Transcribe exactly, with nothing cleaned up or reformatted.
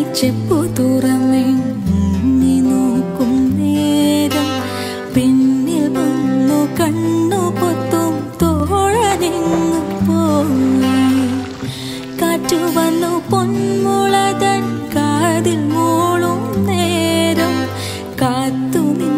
cheppu തുറന്നി നോക്കും നേരം പിന്നിൽ വന്നു കണ്ണു പൊത്തും തോഴനിങ്ങു പോയി. കാറ്റു വന്നു പൊന്മുളതൻ കാതിൽ മൂളും നേരം കാത്തു